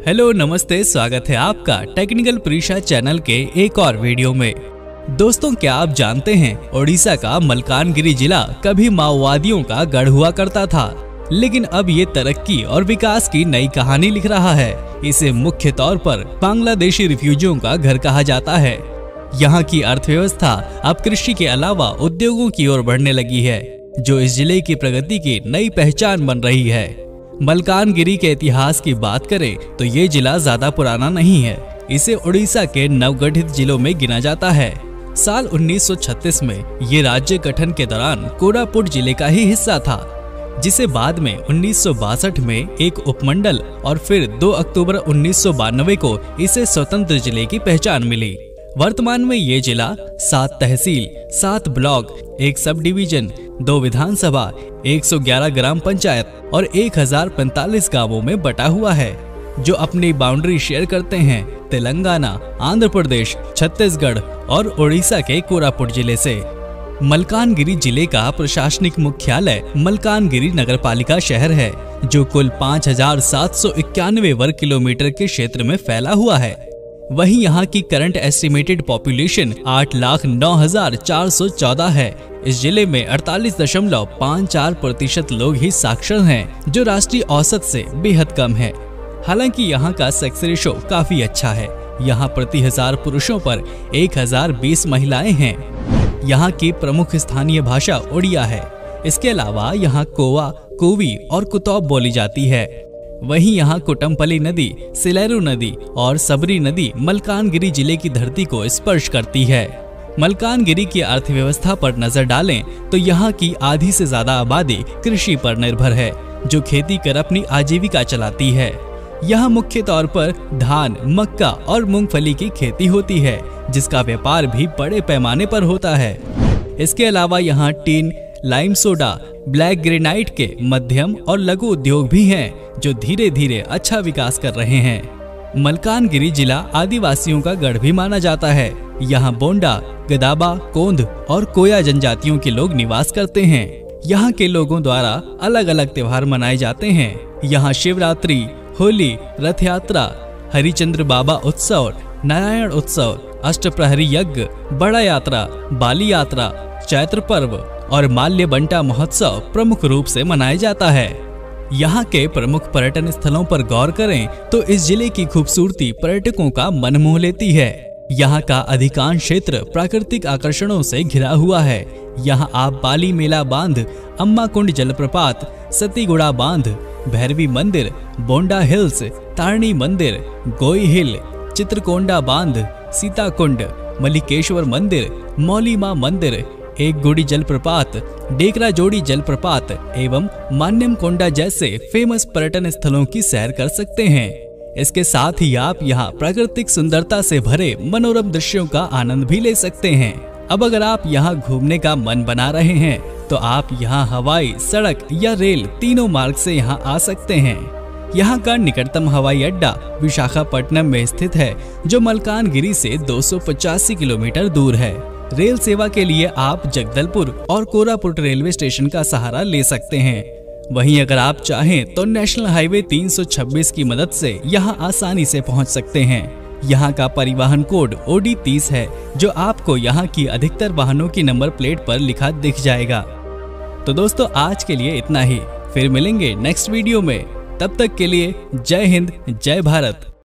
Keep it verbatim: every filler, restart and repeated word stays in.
Hello नमस्ते, स्वागत है आपका टेक्निकल परीक्षा चैनल के एक और वीडियो में। दोस्तों, क्या आप जानते हैं ओडिशा का मलकानगिरी जिला कभी माओवादियों का गढ़ हुआ करता था, लेकिन अब ये तरक्की और विकास की नई कहानी लिख रहा है। इसे मुख्य तौर पर बांग्लादेशी रिफ्यूजियों का घर कहा जाता है। यहाँ की अर्थव्यवस्था अब कृषि के अलावा उद्योगों की ओर बढ़ने लगी है, जो इस जिले की प्रगति की नई पहचान बन रही है। मलकानगिरी के इतिहास की बात करें तो ये जिला ज्यादा पुराना नहीं है। इसे उड़ीसा के नवगठित जिलों में गिना जाता है। साल उन्नीस सौ छत्तीस में ये राज्य गठन के दौरान कोरापुट जिले का ही हिस्सा था, जिसे बाद में उन्नीस सौ बासठ में एक उपमंडल और फिर दो अक्टूबर उन्नीस सौ बानवे को इसे स्वतंत्र जिले की पहचान मिली। वर्तमान में ये जिला सात तहसील, सात ब्लॉक, एक सब डिवीजन, दो विधानसभा, एक सौ ग्यारह ग्राम पंचायत और एक हजार पैंतालीस गांवों में बटा हुआ है, जो अपनी बाउंड्री शेयर करते हैं तेलंगाना, आंध्र प्रदेश, छत्तीसगढ़ और उड़ीसा के कोरापुट जिले से। मलकानगिरी जिले का प्रशासनिक मुख्यालय मलकानगिरी नगरपालिका शहर है, जो कुल पाँच हजार सात सौ इक्यानवे वर्ग किलोमीटर के क्षेत्र में फैला हुआ है। वहीं यहाँ की करंट एस्टिमेटेड पॉपुलेशन आठ लाख नौ हजार चार सौ चौदह है। इस जिले में अड़तालीस दशमलव पाँच चार प्रतिशत लोग ही साक्षर हैं, जो राष्ट्रीय औसत से बेहद कम है। हालांकि यहाँ का सेक्स रेशो काफी अच्छा है। यहाँ प्रति हजार पुरुषों पर एक हजार बीस महिलाएं हैं। यहाँ की प्रमुख स्थानीय भाषा उड़िया है। इसके अलावा यहाँ कोवा, कोवी और कुतौब बोली जाती है। वहीं यहाँ कुटमपली नदी, सिलेरू नदी और सबरी नदी मलकानगिरी जिले की धरती को स्पर्श करती है। मलकानगिरी की अर्थव्यवस्था पर नजर डालें तो यहाँ की आधी से ज्यादा आबादी कृषि पर निर्भर है, जो खेती कर अपनी आजीविका चलाती है। यहाँ मुख्य तौर पर धान, मक्का और मूंगफली की खेती होती है, जिसका व्यापार भी बड़े पैमाने पर होता है। इसके अलावा यहाँ tin, lime soda, black granite के मध्यम और लघु उद्योग भी हैं, जो धीरे धीरे अच्छा विकास कर रहे हैं। मलकानगिरी जिला आदिवासियों का गढ़ भी माना जाता है। यहाँ बोंडा, गदाबा, कोंध और कोया जनजातियों के लोग निवास करते हैं। यहाँ के लोगों द्वारा अलग अलग त्योहार मनाए जाते हैं। यहाँ शिवरात्रि, होली, रथ यात्रा, हरिचंद्र बाबा उत्सव, नारायण उत्सव, अष्टप्रहरी यज्ञ, बड़ा यात्रा, बाली यात्रा, चैत्र पर्व और माल्य बंटा महोत्सव प्रमुख रूप से मनाया जाता है। यहाँ के प्रमुख पर्यटन स्थलों पर गौर करें तो इस जिले की खूबसूरती पर्यटकों का मन मोह लेती है। यहाँ का अधिकांश क्षेत्र प्राकृतिक आकर्षणों से घिरा हुआ है। यहाँ आप बाली मेला बांध, अम्मा कुंड जलप्रपात, सतीगुड़ा बांध, भैरवी मंदिर, बोंडा हिल्स, तारणी मंदिर, गोई हिल, चित्रकोंडा बांध, सीता कुंड, मलिकेश्वर मंदिर, मौलीमा मंदिर, एक गुड़ी जलप्रपात, डेकरा जोड़ी जलप्रपात एवं मान्यम कोंडा जैसे फेमस पर्यटन स्थलों की सैर कर सकते हैं। इसके साथ ही आप यहाँ प्राकृतिक सुंदरता से भरे मनोरम दृश्यों का आनंद भी ले सकते हैं। अब अगर आप यहाँ घूमने का मन बना रहे हैं तो आप यहाँ हवाई, सड़क या रेल तीनों मार्ग से यहाँ आ सकते हैं। यहाँ का निकटतम हवाई अड्डा विशाखापट्टनम में स्थित है, जो मलकानगिरी से दो सौ पचासी किलोमीटर दूर है। रेल सेवा के लिए आप जगदलपुर और कोरापुट रेलवे स्टेशन का सहारा ले सकते हैं। वहीं अगर आप चाहें तो नेशनल हाईवे तीन सौ छब्बीस की मदद से यहाँ आसानी से पहुँच सकते हैं। यहाँ का परिवहन कोड ओ डी तीस है, जो आपको यहाँ की अधिकतर वाहनों की नंबर प्लेट पर लिखा दिख जाएगा। तो दोस्तों, आज के लिए इतना ही। फिर मिलेंगे नेक्स्ट वीडियो में। तब तक के लिए जय हिंद, जय भारत।